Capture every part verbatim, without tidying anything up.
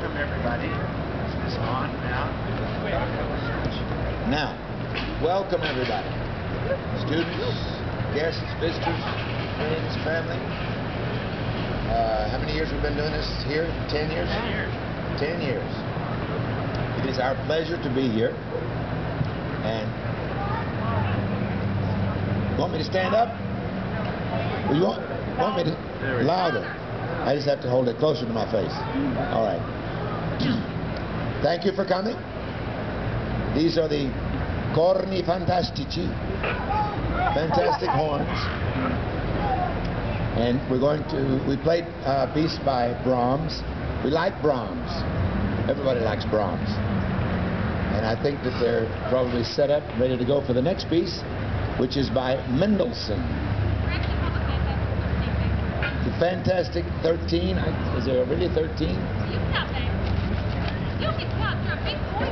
welcome everybody. Is this on now? Now, welcome everybody. Students, guests, visitors, friends, family. Uh, how many years we've been doing this here? Ten years? Ten years. Ten years. It is our pleasure to be here. And want me to stand up? Well, you want, want me to louder? I just have to hold it closer to my face. All right. Thank you for coming. These are the Corni Fantastici, fantastic horns. And we're going to, we played a piece by Brahms. We like Brahms. Everybody likes Brahms. And I think that they're probably set up, ready to go for the next piece, which is by Mendelssohn. The Fantastic thirteen. Is there really thirteen? You count that. You can count. You're a big boy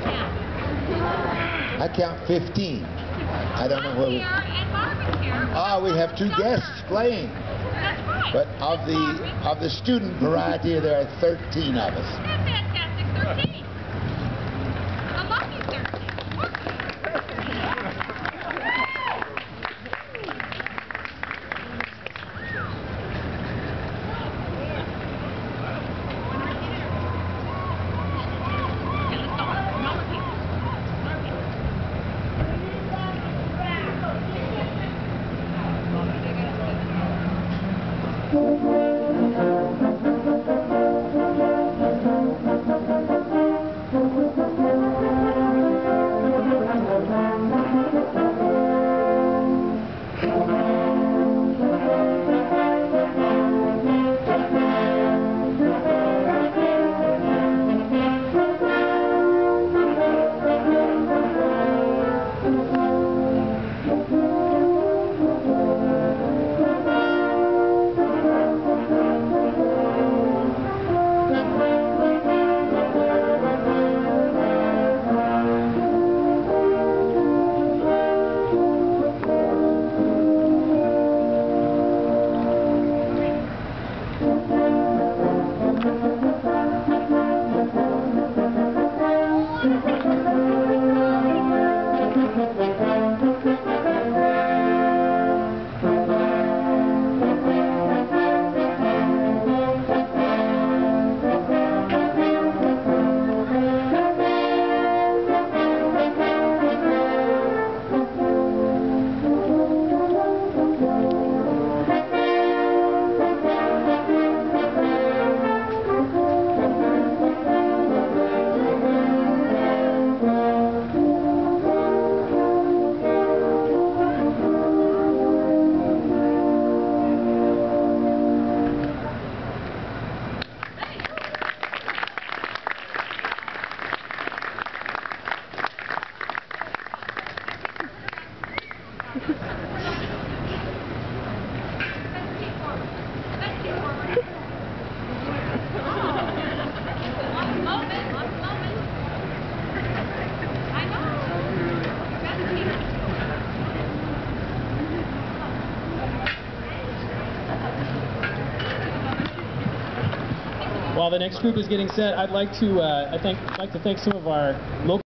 now. I count fifteen. I don't know where we... Here and Marvin's here. Ah, we have two guests playing. That's right. But of the of the student variety, there are thirteen of us. That's fantastic. thirteen. A lucky thirteen. While the next group is getting set, I'd like to uh, I think like to thank some of our local